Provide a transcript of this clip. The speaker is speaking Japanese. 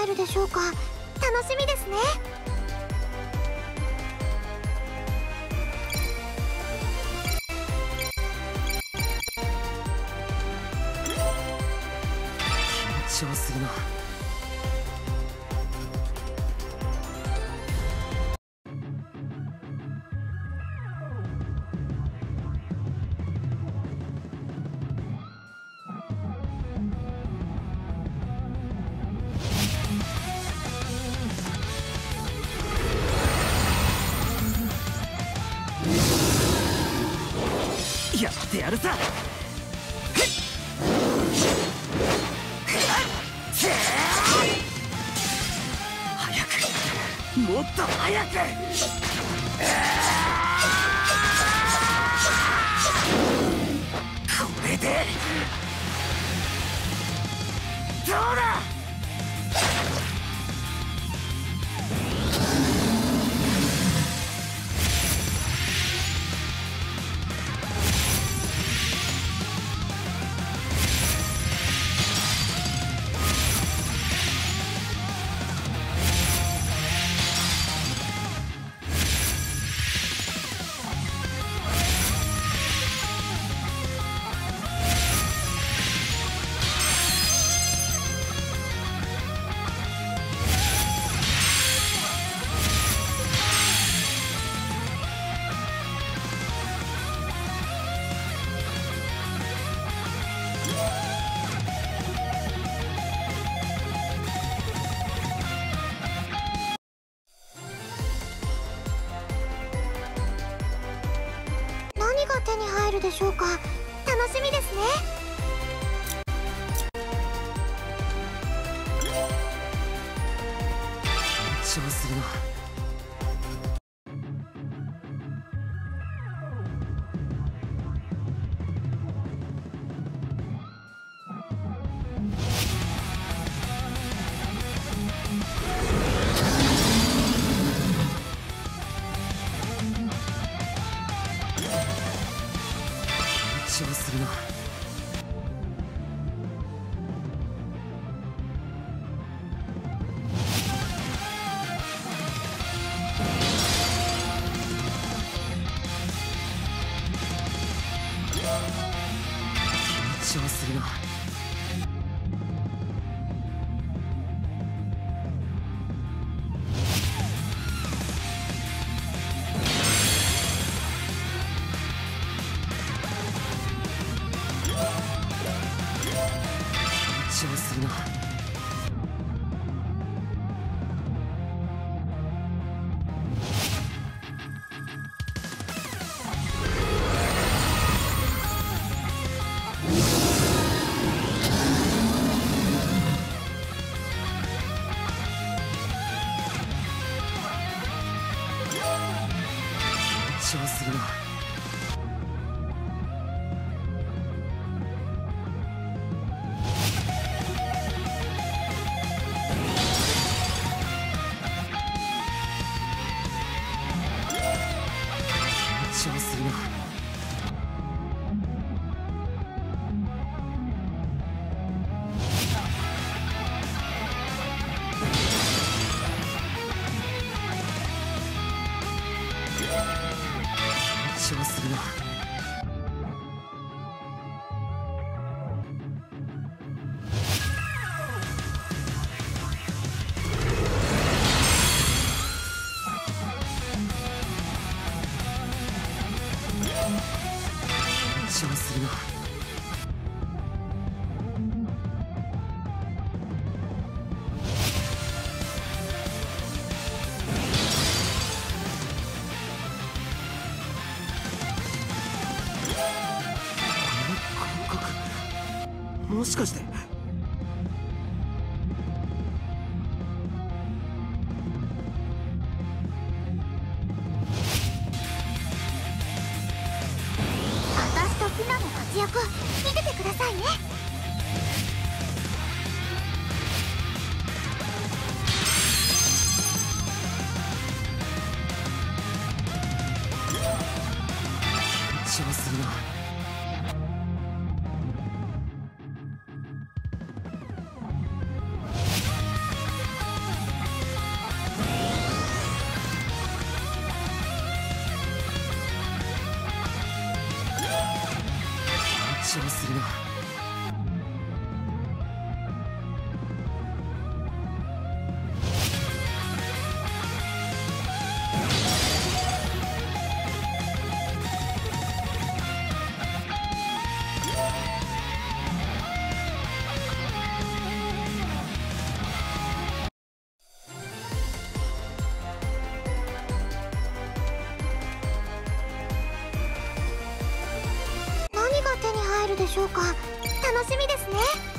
入るでしょうか。楽しみですね。 緊張するな。やってやるさ。早く、もっと早く。これでどうだ。 何が手に入るでしょうか。楽しみですね。 緊張するな。緊張するな。緊張するな。緊張するな。緊張するな。緊張するな。緊張するな。緊張するな。感覚、もしかして。 私とヒナの活躍見ててくださいね。 緊張するな。 るでしょうか。楽しみですね。